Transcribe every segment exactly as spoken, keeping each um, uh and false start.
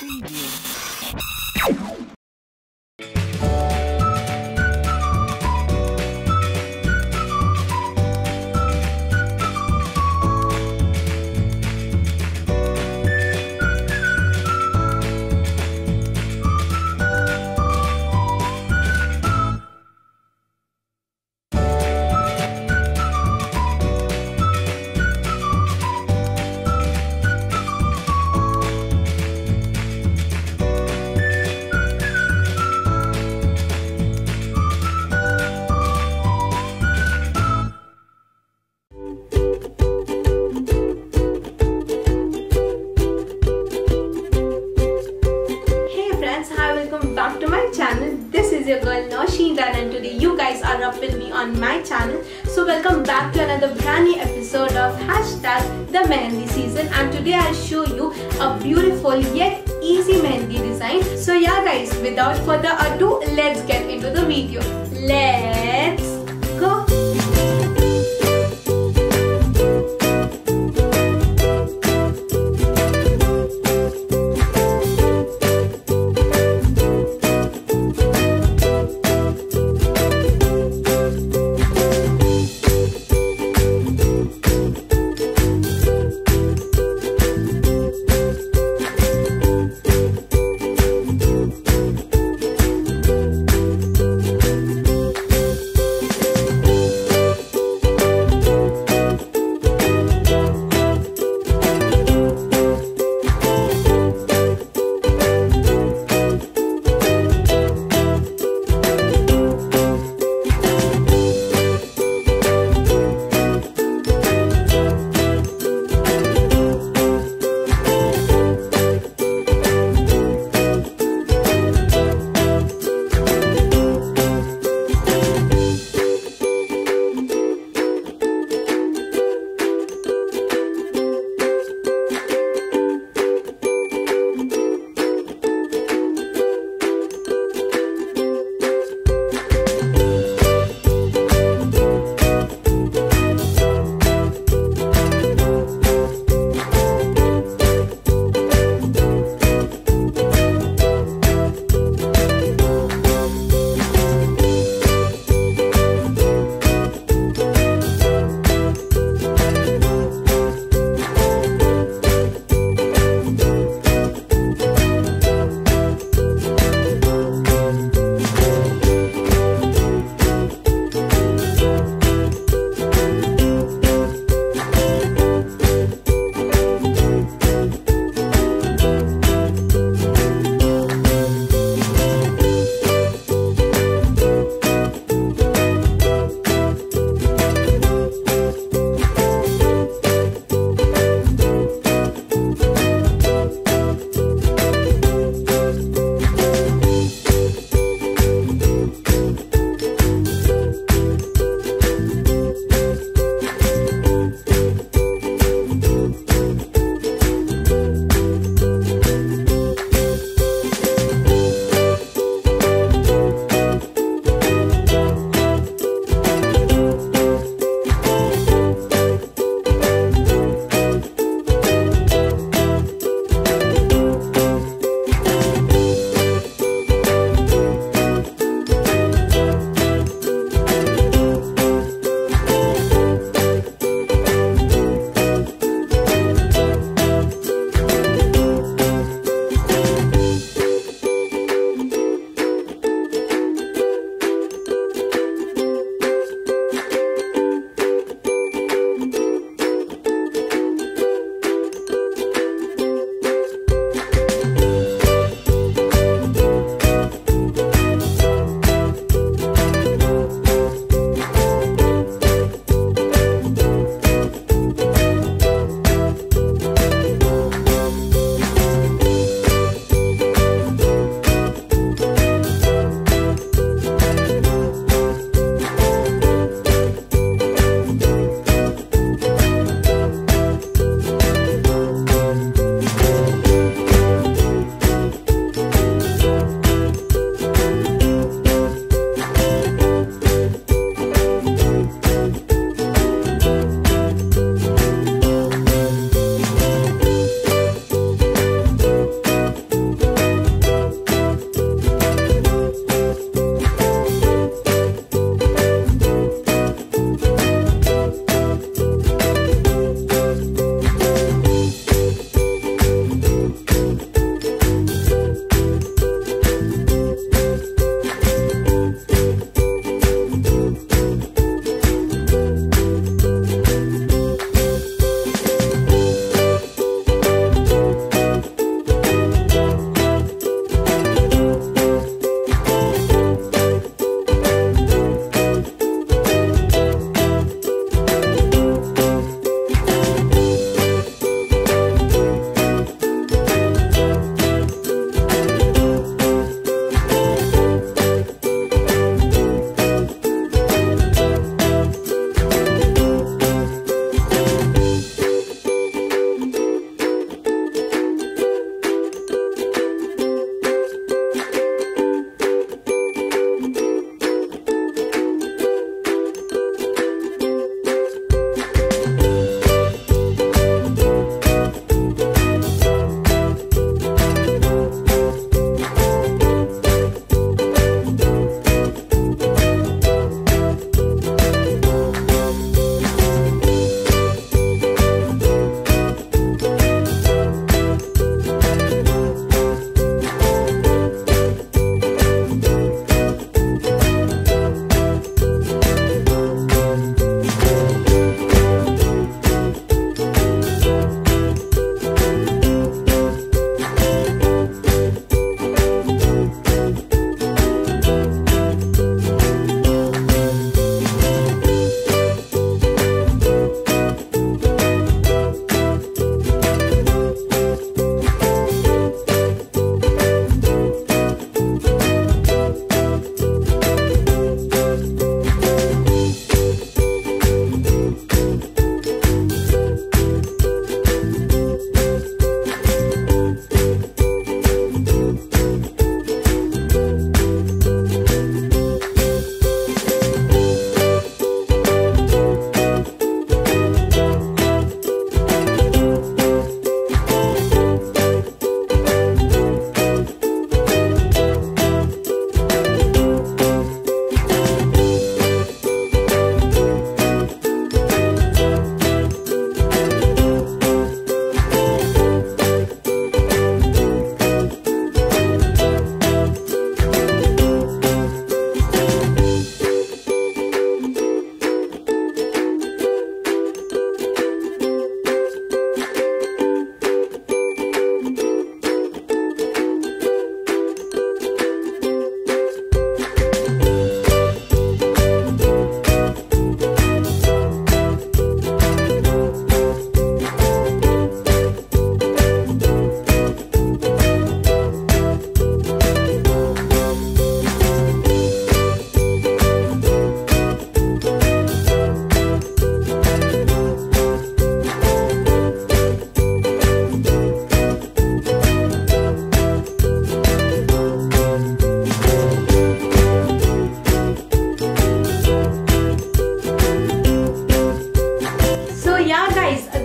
Preview. Back to my channel. This is your girl Nausheen and today you guys are up with me on my channel. So welcome back to another brand new episode of hashtag the Mehendi season, and today I'll show you a beautiful yet easy mehendi design. So yeah guys, without further ado, let's get into the video. Let's go.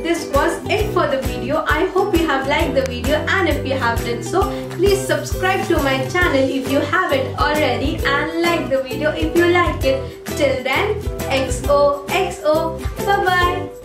this was it for the video. I hope you have liked the video, and if you have done so, please subscribe to my channel if you haven't already, and like the video if you like it. Till then, X O X O, bye bye.